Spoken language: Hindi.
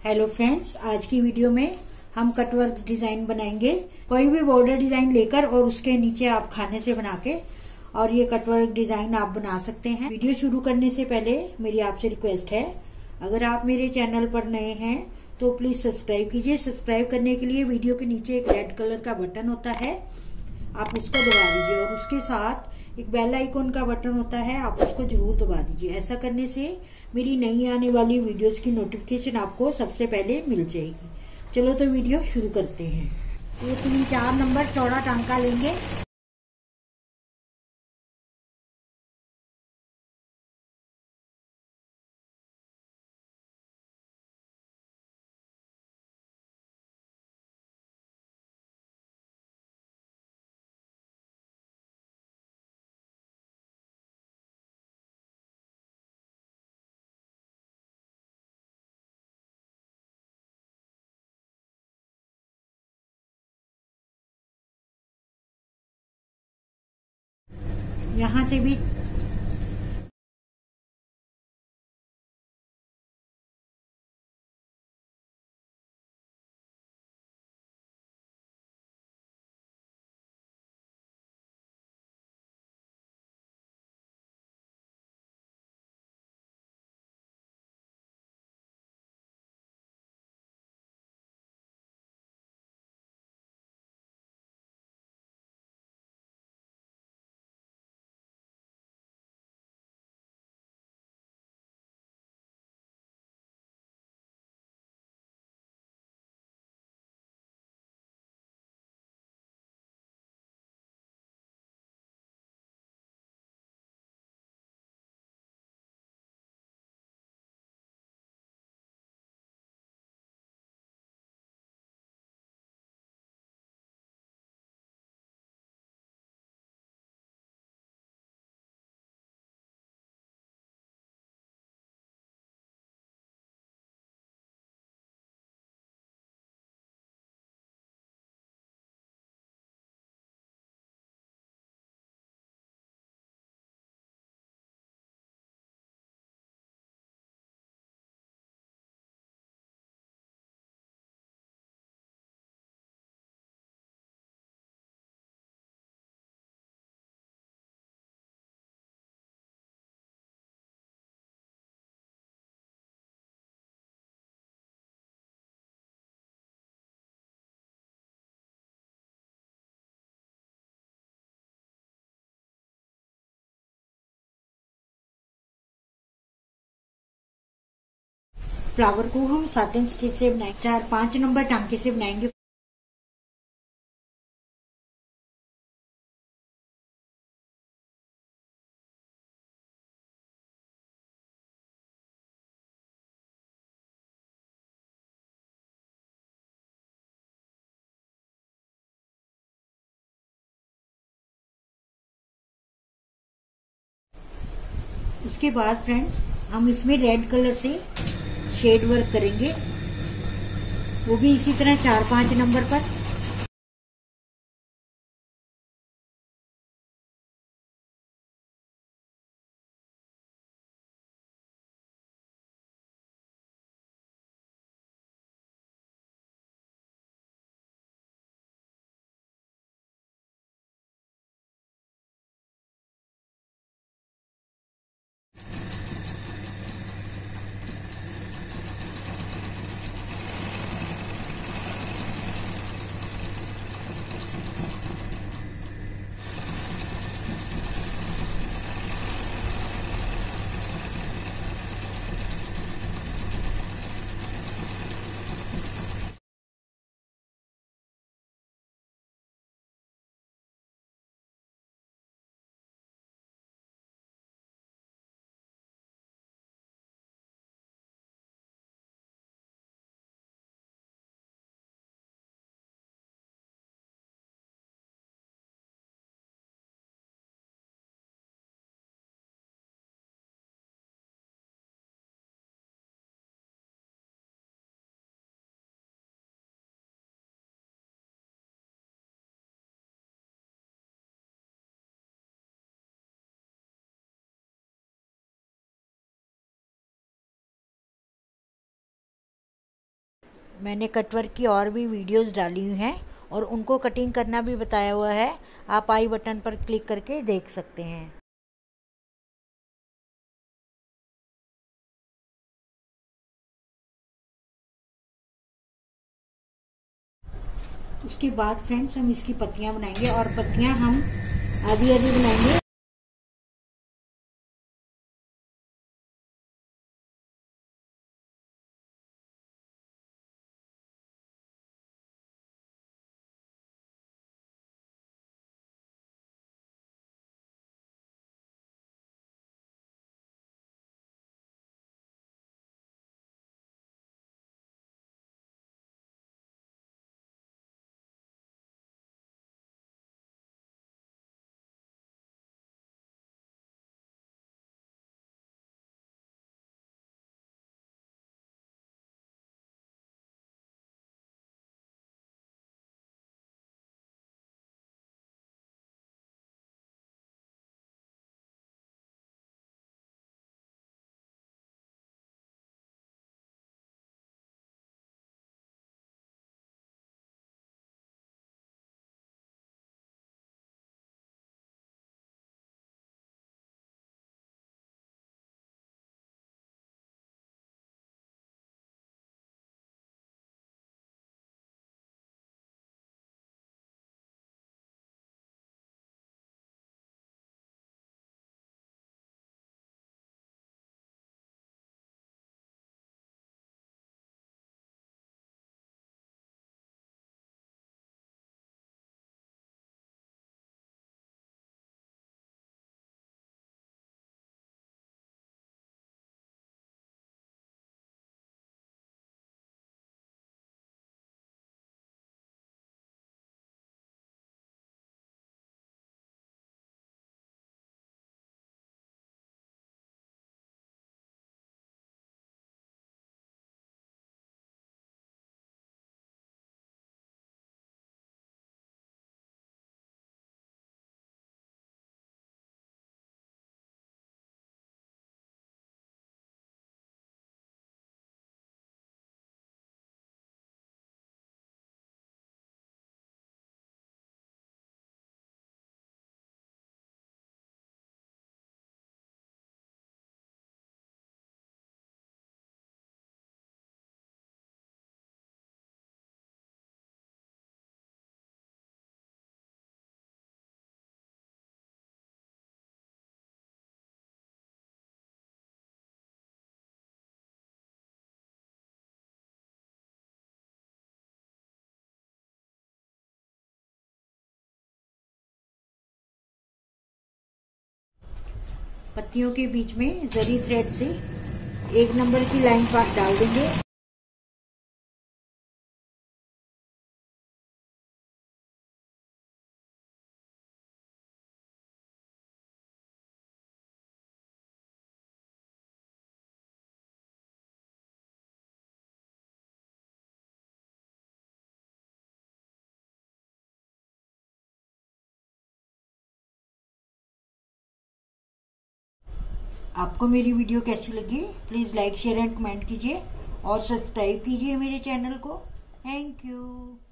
हेलो फ्रेंड्स, आज की वीडियो में हम कटवर्क डिजाइन बनाएंगे। कोई भी बॉर्डर डिजाइन लेकर और उसके नीचे आप खाने से बना के और ये कटवर्क डिजाइन आप बना सकते हैं। वीडियो शुरू करने से पहले मेरी आपसे रिक्वेस्ट है, अगर आप मेरे चैनल पर नए हैं तो प्लीज सब्सक्राइब कीजिए। सब्सक्राइब करने के लिए वीडियो के नीचे एक रेड कलर का बटन होता है, आप उसको दबा दीजिए और उसके साथ एक बेल आइकॉन का बटन होता है, आप उसको जरूर दबा दीजिए। ऐसा करने से मेरी नई आने वाली वीडियोस की नोटिफिकेशन आपको सबसे पहले मिल जाएगी। चलो तो वीडियो शुरू करते हैं। ये 3-4 नंबर चौड़ा टांका लेंगे। यहाँ से भी फ्लावर को हम साटिन स्टिच से बनाएंगे। 4-5 नंबर टांके से बनाएंगे। उसके बाद फ्रेंड्स हम इसमें रेड कलर से शेड वर्क करेंगे, वो भी इसी तरह 4-5 नंबर पर। मैंने कटवर्क की और भी वीडियोस डाली हुई हैं और उनको कटिंग करना भी बताया हुआ है। आप आई बटन पर क्लिक करके देख सकते हैं। उसके बाद फ्रेंड्स हम इसकी पत्तियां बनाएंगे और पत्तियां हम आधी आधी बनाएंगे। पत्तियों के बीच में जरी थ्रेड से 1 नंबर की लाइन डाल देंगे। आपको मेरी वीडियो कैसी लगी please like share and comment कीजिए और सब्सक्राइब कीजिए मेरे चैनल को। Thank you.